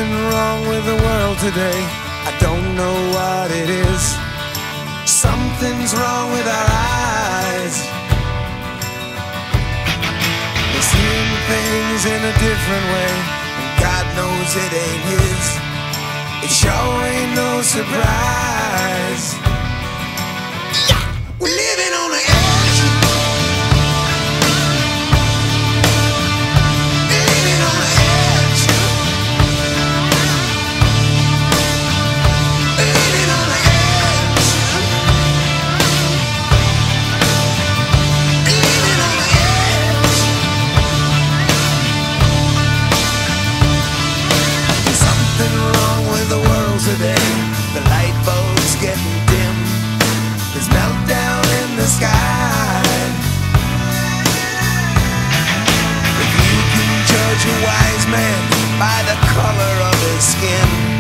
something wrong with the world today. I don't know what it is. Something's wrong with our eyes. We're seeing things in a different way, and God knows it ain't His. It sure ain't no surprise. We're living on the edge. Living on the edge. Living on the edge. Living on the edge. There's something wrong with the world today. The light bulb's getting dim. There's meltdown in the sky. If you can judge a wise man by the color of his skin,